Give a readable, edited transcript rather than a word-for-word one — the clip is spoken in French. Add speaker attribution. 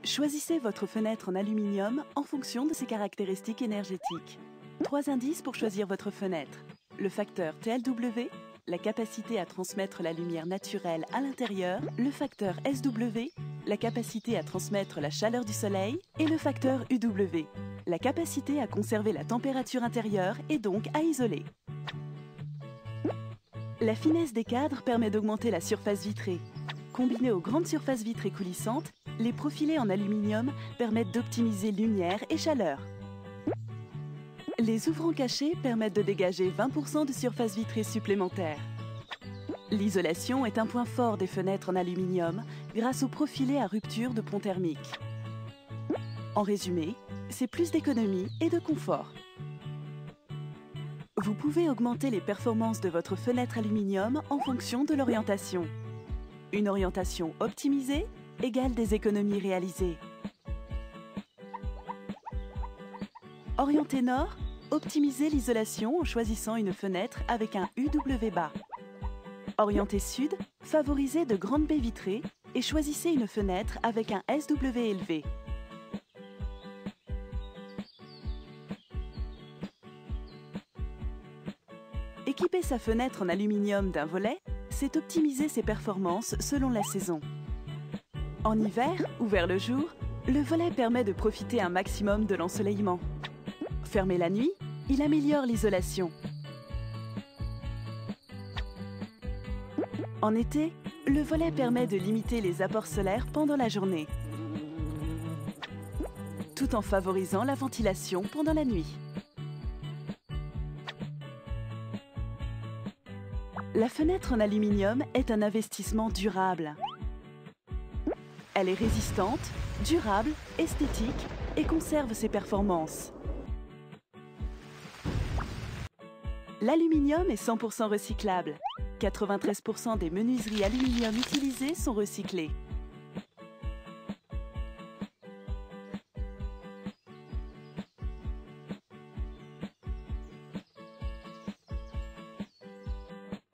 Speaker 1: Choisissez votre fenêtre en aluminium en fonction de ses caractéristiques énergétiques. 3 indices pour choisir votre fenêtre. Le facteur TLW, la capacité à transmettre la lumière naturelle à l'intérieur, le facteur SW, la capacité à transmettre la chaleur du soleil, et le facteur UW, la capacité à conserver la température intérieure et donc à isoler. La finesse des cadres permet d'augmenter la surface vitrée. Combinée aux grandes surfaces vitrées coulissantes, les profilés en aluminium permettent d'optimiser lumière et chaleur. Les ouvrants cachés permettent de dégager 20% de surface vitrée supplémentaire. L'isolation est un point fort des fenêtres en aluminium grâce aux profilés à rupture de pont thermique. En résumé, c'est plus d'économie et de confort. Vous pouvez augmenter les performances de votre fenêtre aluminium en fonction de l'orientation. Une orientation optimisée égale des économies réalisées. Orienté nord, optimisez l'isolation en choisissant une fenêtre avec un UW bas. Orienté sud, favorisez de grandes baies vitrées et choisissez une fenêtre avec un SW élevé. Équiper sa fenêtre en aluminium d'un volet, c'est optimiser ses performances selon la saison. En hiver ou vers le jour, le volet permet de profiter un maximum de l'ensoleillement. Fermé la nuit, il améliore l'isolation. En été, le volet permet de limiter les apports solaires pendant la journée, tout en favorisant la ventilation pendant la nuit. La fenêtre en aluminium est un investissement durable. Elle est résistante, durable, esthétique et conserve ses performances. L'aluminium est 100% recyclable. 93% des menuiseries aluminium utilisées sont recyclées.